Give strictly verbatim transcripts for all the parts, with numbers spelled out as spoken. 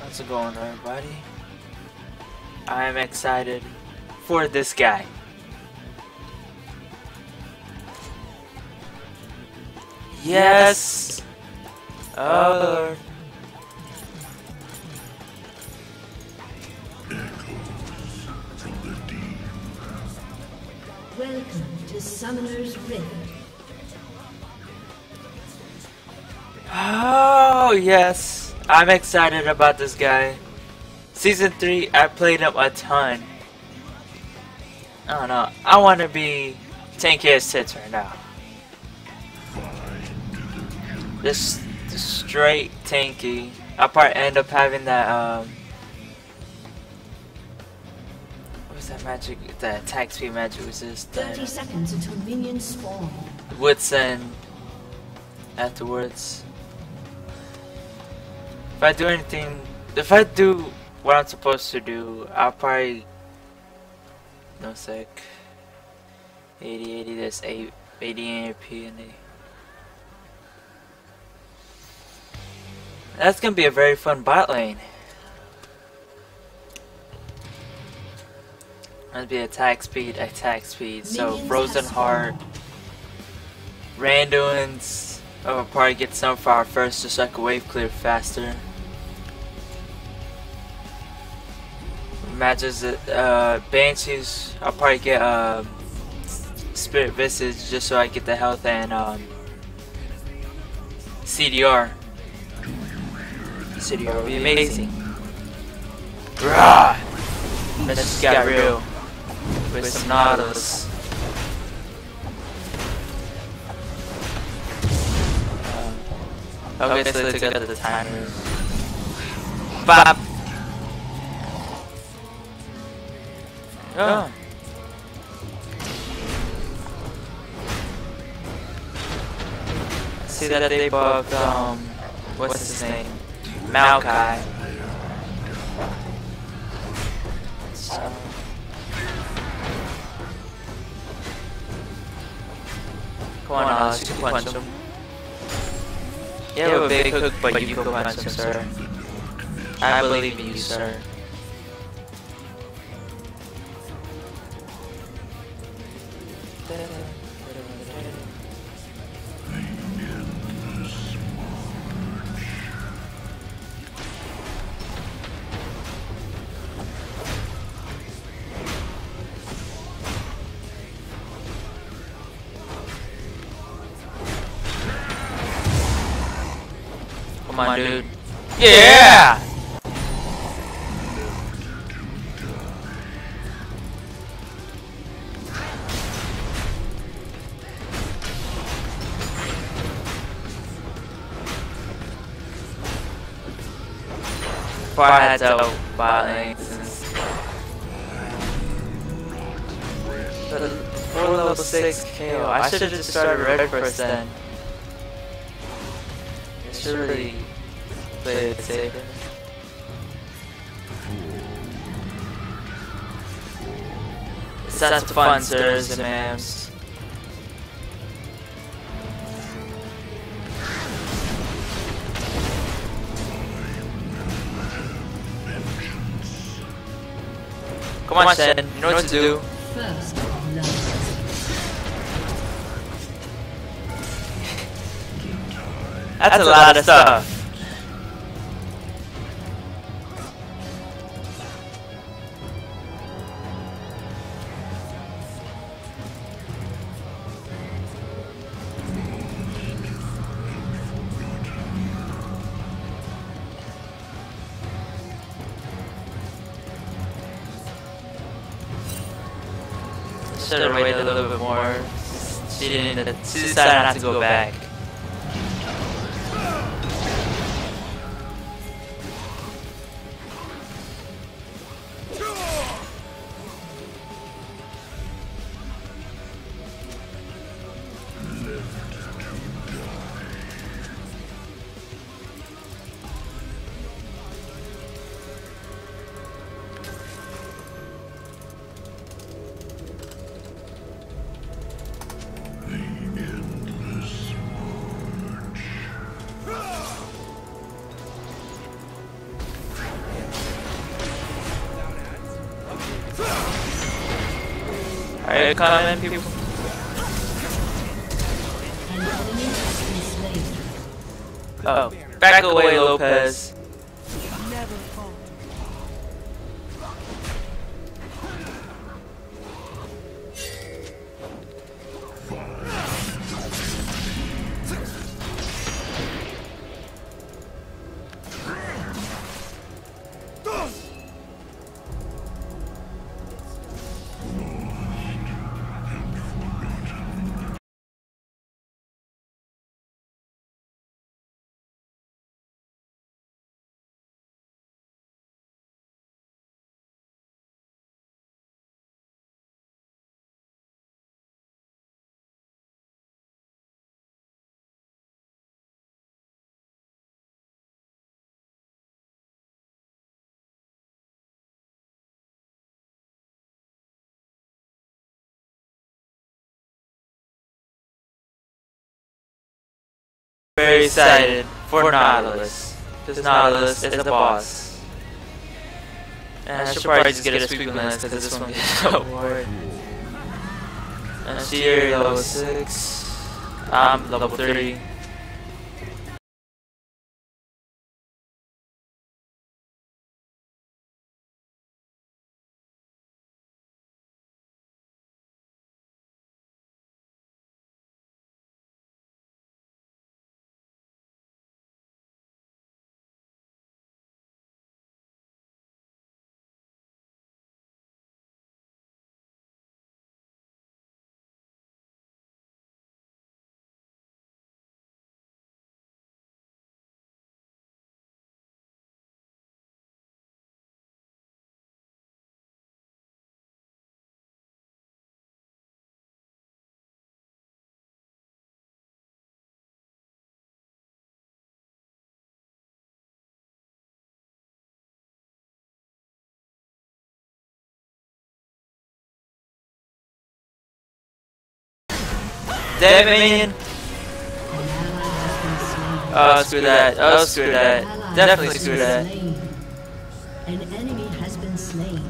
How's it going, everybody? I'm excited for this guy. Yes! Oh, Welcome to Summoner's Rift. oh yes! I'm excited about this guy. Season three, I played him a ton. I don't know. I want to be tanky as tits right now. Just, just straight tanky. I'll probably end up having that, um... what was that magic? The attack speed magic resist. thirty seconds until minions spawn. Wits End afterwards. If I do anything, if I do what I'm supposed to do, I'll probably, no sec, eighty, eighty, that's eight, eighty A P and eight. That's gonna be a very fun bot lane. That'd be attack speed, attack speed. So Frozen Heart, Randuin's. I'll probably get Sunfire first, just so I can wave clear faster. Matches uh, Banshees. I'll probably get uh, Spirit Visage just so I get the health and um, C D R. C D R would be amazing. Rah! Let's just get real with some Nautilus. Um, okay, so let's get the timer. Bop! Oh. See that they buffed, um, what's his name? Maokai. So. Come on, uh, you can punch him. You have a big hook, but you can punch him, sir. I believe in you, sir. Come on, dude. Yeah! Before I had to buy four level six K O. I should have just started red first then. I should really play it safer. That's fun, sirs and ma'ams. Come on, Shen, you know what to do. First That's, That's a, a lot, lot of stuff. stuff. Should have waited a little bit more. She didn't. She decided not to go back. Are you coming, people? An enemy has been slain. Oh, back away, Lopez. Very excited for Nautilus, because Nautilus is the boss. And I should probably just get a sweeping list because this one gets award. And she level six. I'm level three. Damn it, man. Oh, screw that. Oh, screw that. Definitely screw that. An enemy has been slain.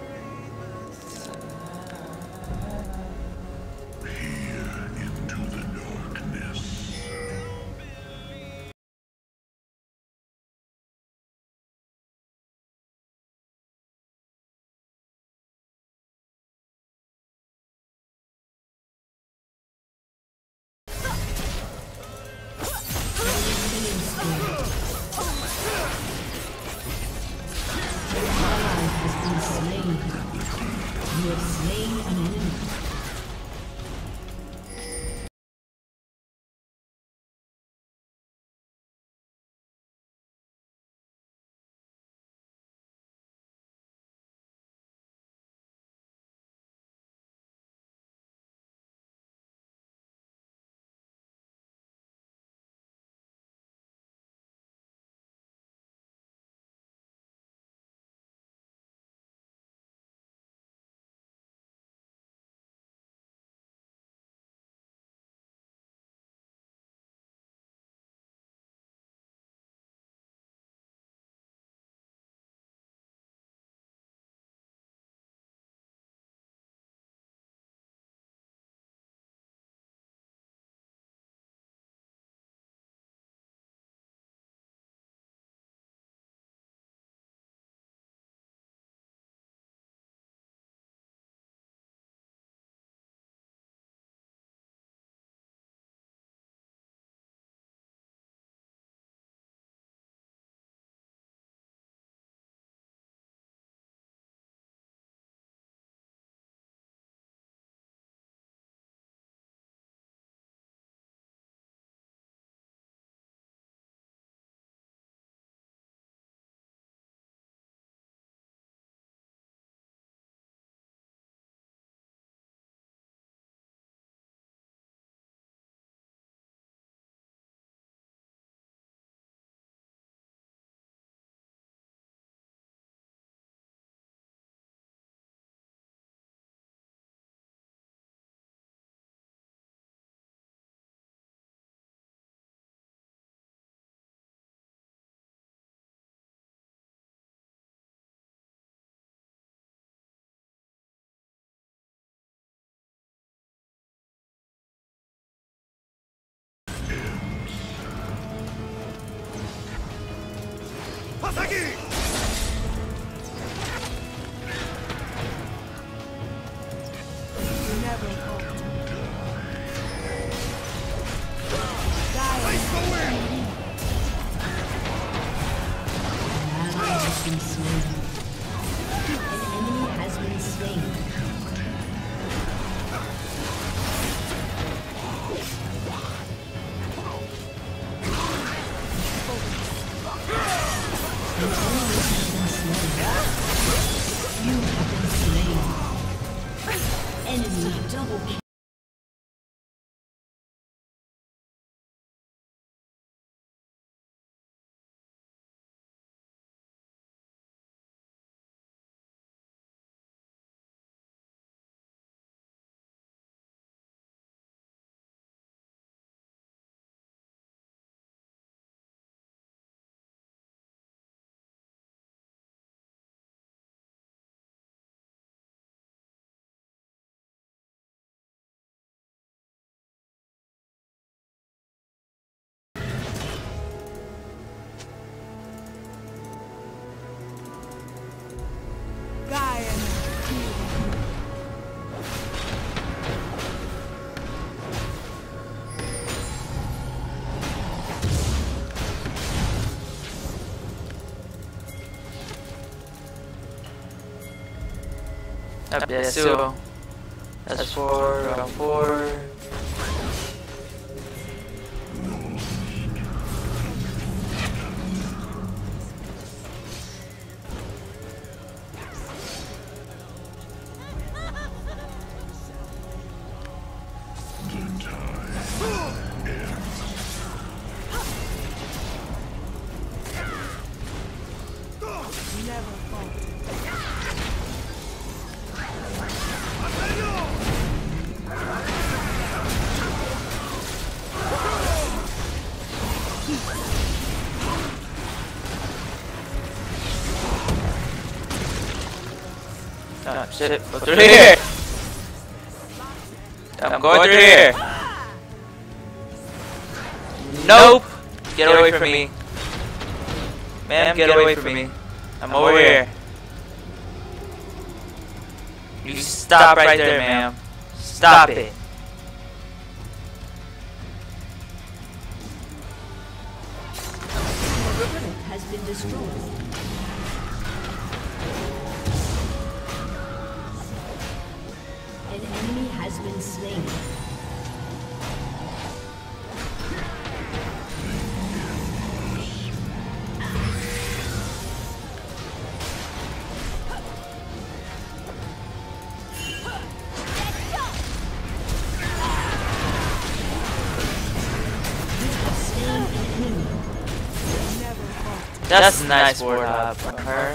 Peer into the Up there, two. That's four, round four. Oh shit, go through here! I'm going through here! Nope! Get away from me. Ma'am, get away from me. I'm over here. You stop right there, ma'am. Stop it. The turret has been destroyed. An enemy has been slain. That's a nice word up on her.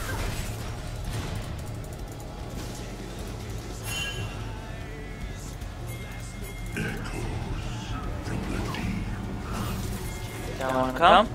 Don't wanna come?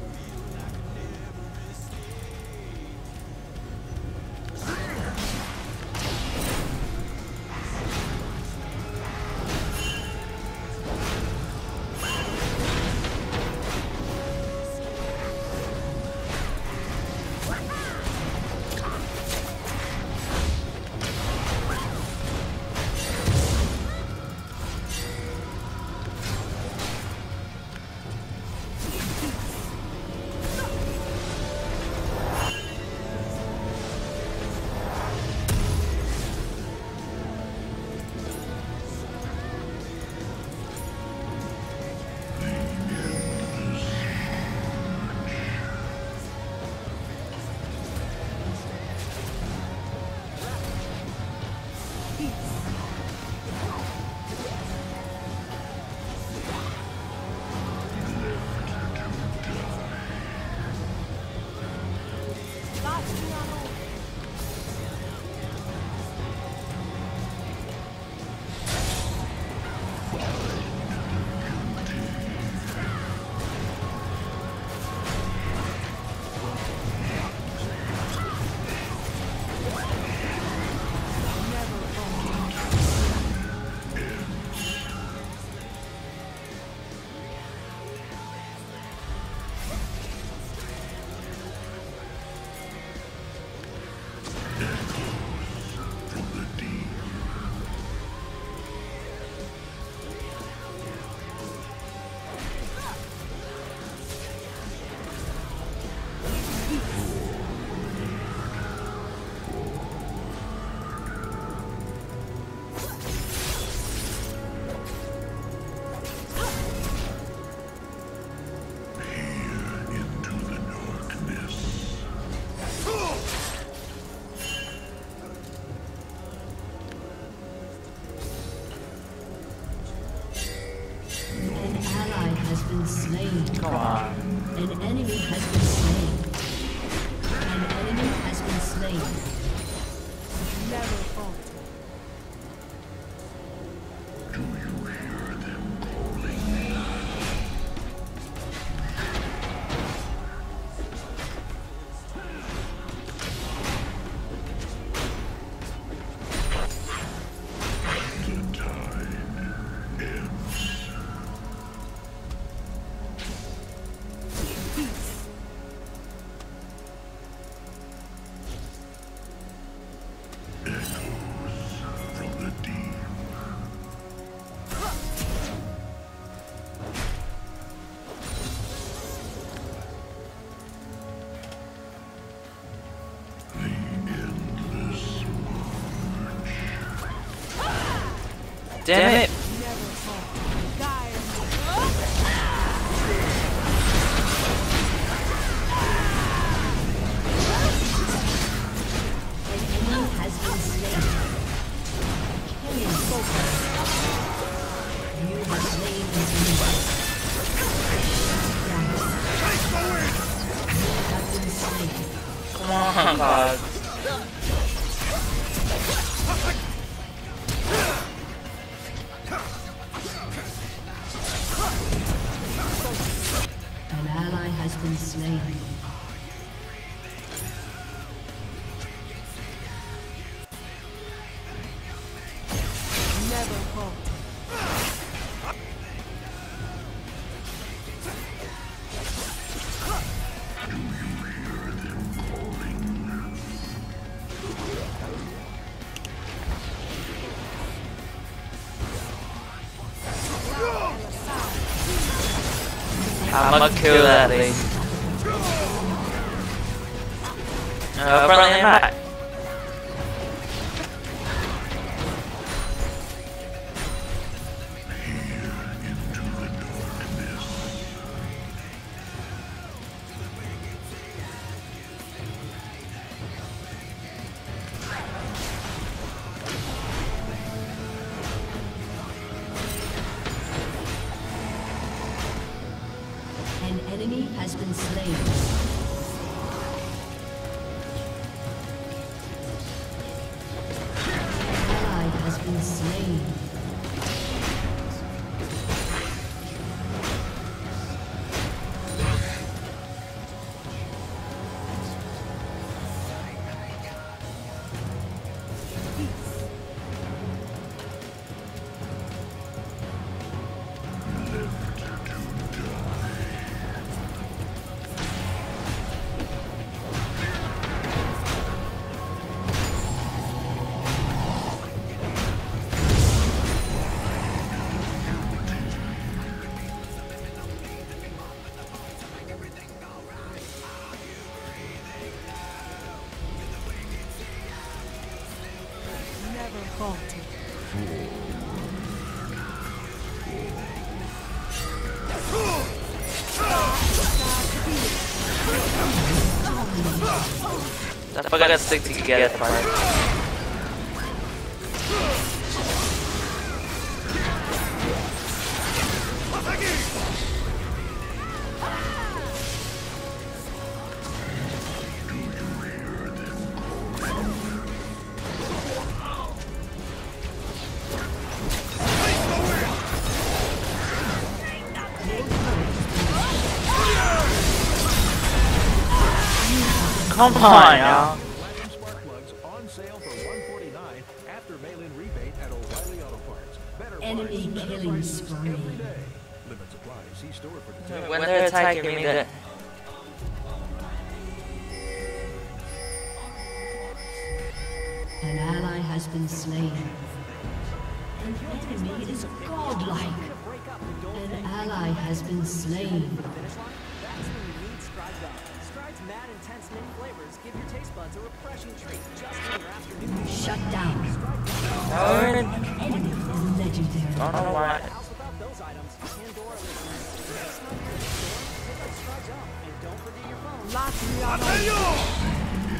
Slain. Come on. An enemy has been slain. An enemy has been slain. Never falter. Do you hear them calling? The tide ends. Damn it! Come on, God. An ally has been slain. Never halt. I'ma kill that thing. Uh, friendly attack. An enemy has been slain. An ally has been slain. Never halted. I forgot to stick together, man. Come on, y'all. Platinum spark plugs on sale for one forty-nine after mail-in rebate at O'Reilly Auto Parts. Better Enemy price, better killing prices spree. every day. Limit supply. See store for details. When they're attacking me, that An ally has been slain. An enemy is godlike. An ally has been slain. That's when you need Stride's up. Stride's mad, intense mint flavors give your taste buds a refreshing treat just in your afternoon. Shut down. Darn. Enemy is legendary. I don't know why. House without those items. Pandora listeners. Next time you're in the store, pick up Stride's up and don't forget your phone. Lock me on.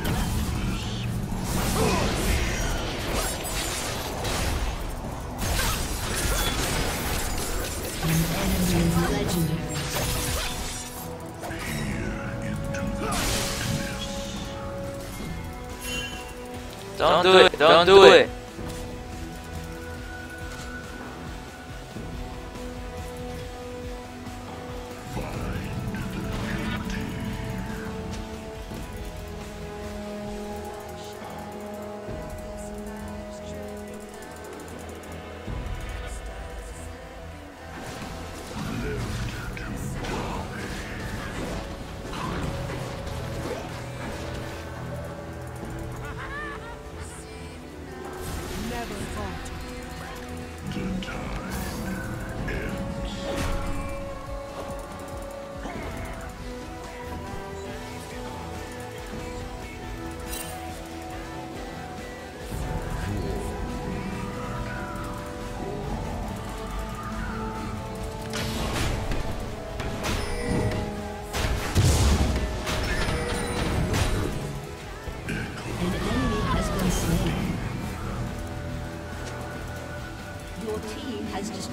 An enemy is legendary. Don't do it. Don't do it.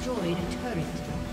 destroyed a turret.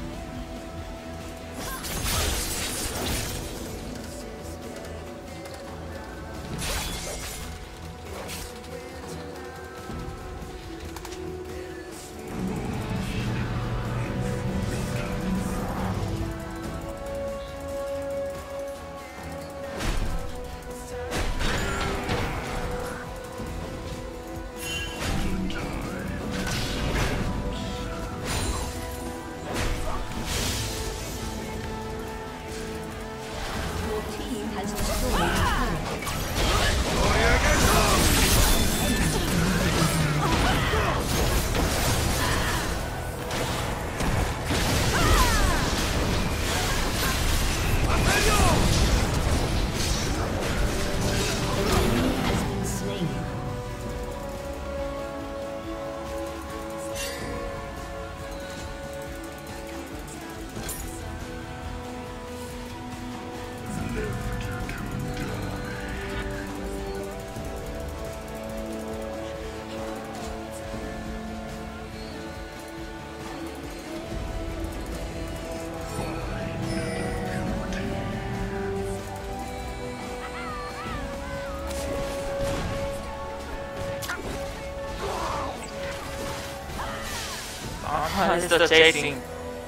Oh, it's still chasing.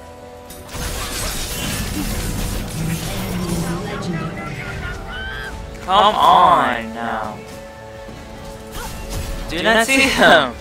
Come on now. Do not see him.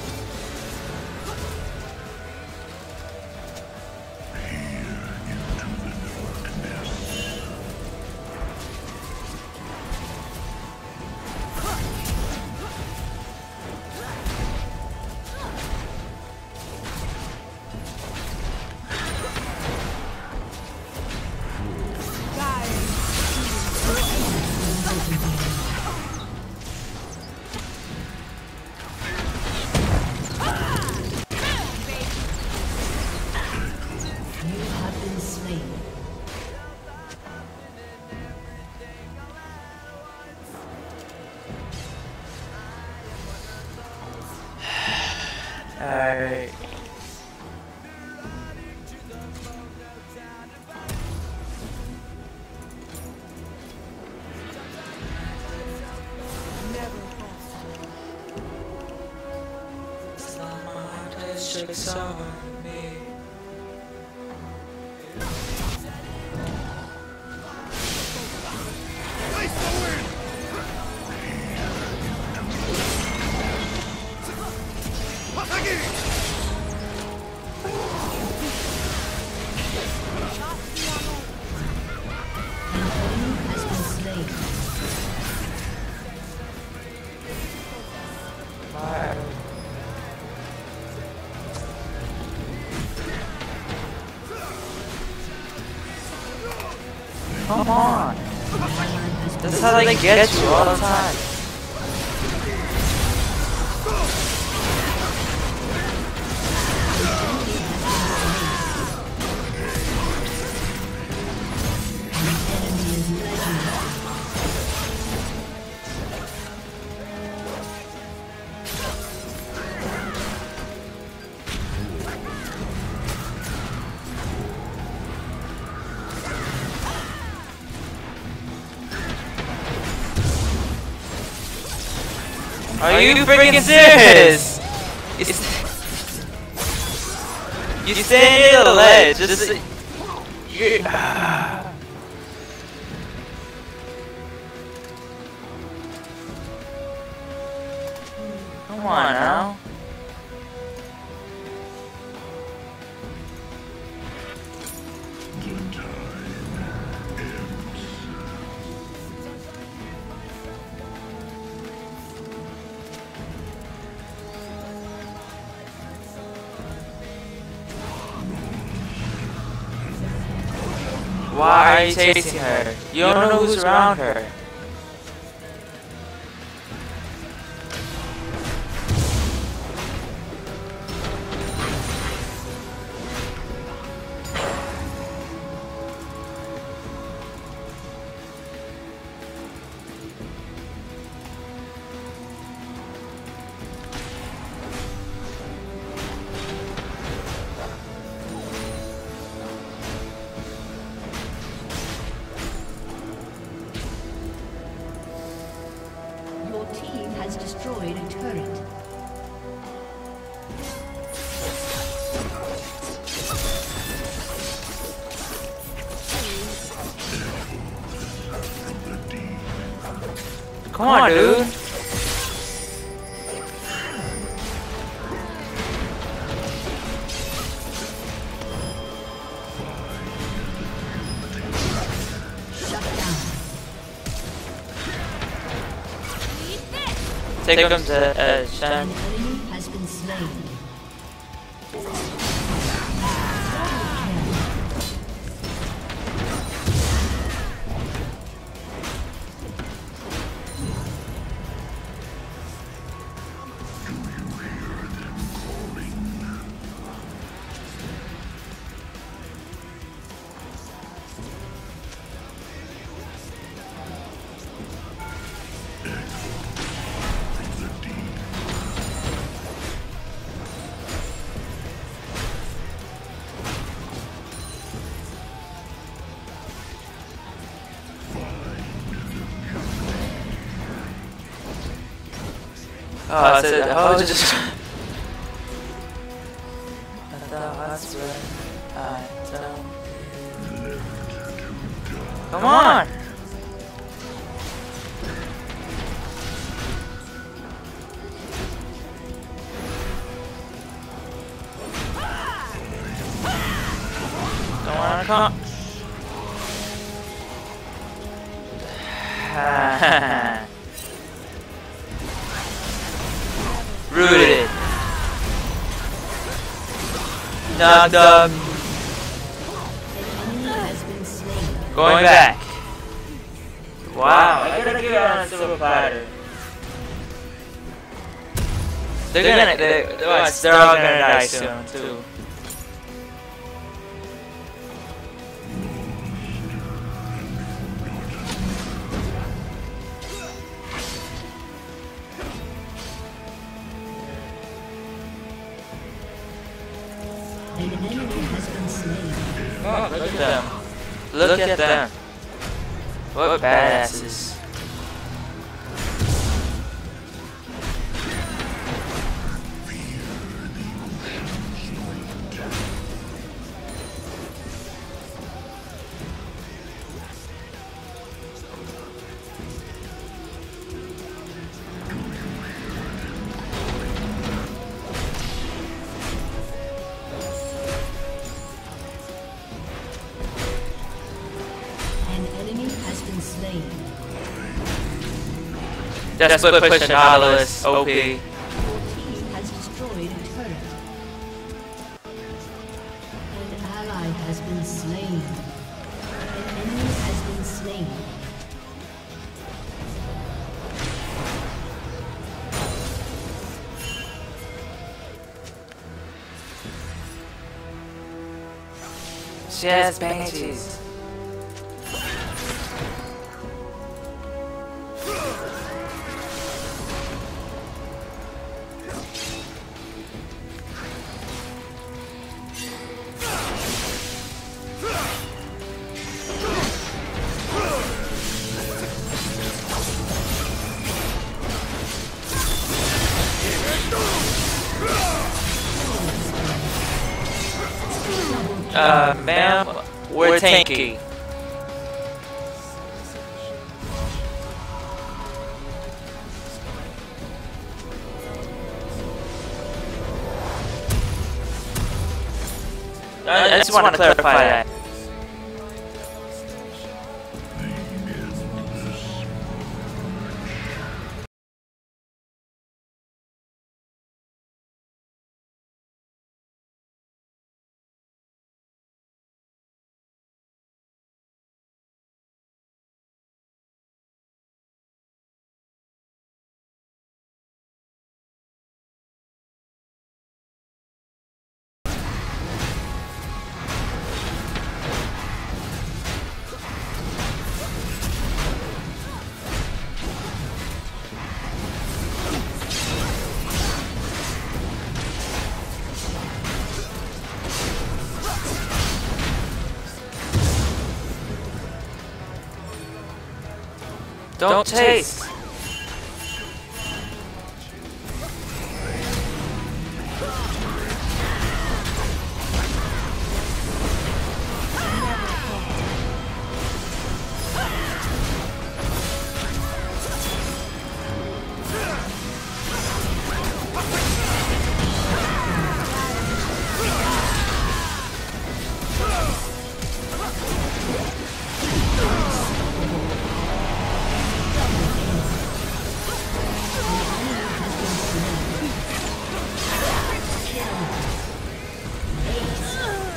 Alright. Tricks on me. Come on! That's how they get you all the time. Are you freaking serious? You stand near the ledge. Just you. Come on now. Why are you chasing her? You don't know who's around her. destroyed a turret. Come on, dude. Take him to edge, An then. enemy has been slain. Oh, I said the hoe just. That's right. I don't. Come on! Come on, come on. Rooted. Knocked up. Going back. Wow, I gotta give it on a silver platter. They're gonna, they, watch, they're all gonna die soon, too. An enemy has been slain. Oh, look at them. Look at them. What badasses. That's what push Nautilus, O P. Your team has destroyed a turret. An ally has been slain. An enemy has been slain. She has banshees. Uh, ma'am, we're tanky. I, I just want to clarify that. Don't chase!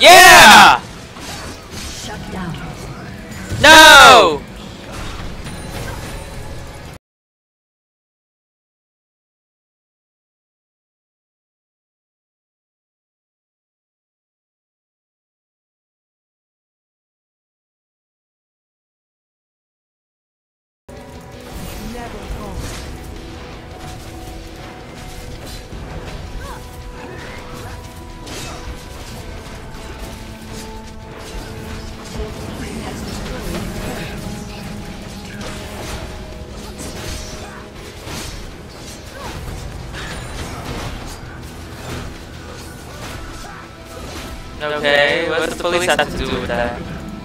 Yeah! Shut down. No! Never falter. Okay, what does the police have to do with that?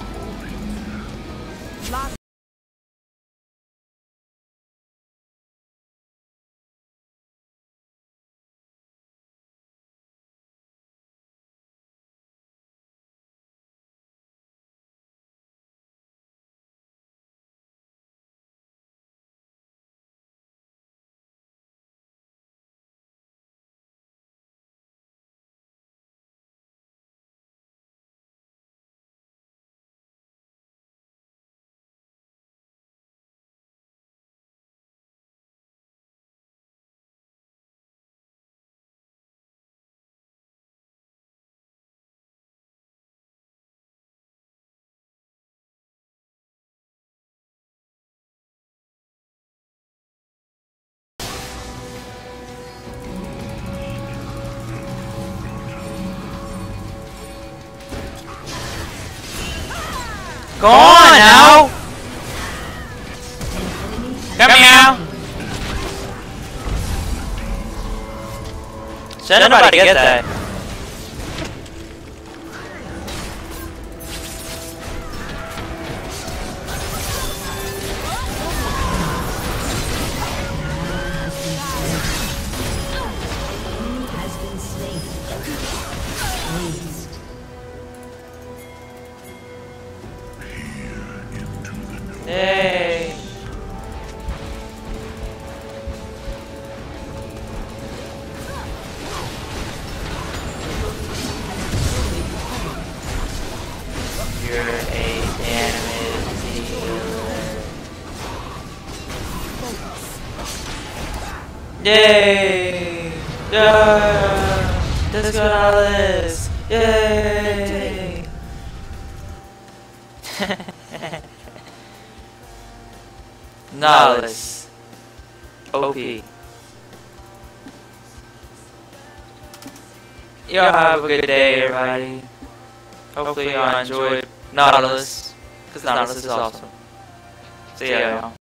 Go on now! Come here! Should nobody get that? Has been slain. Raised. Yay! You're a damage dealer. Yay! Yeah! Let's go, Nautilus! Yay! Nautilus. O P. Y'all have a good day, everybody. Hopefully y'all enjoyed Nautilus, because Nautilus is awesome. See ya, y'all.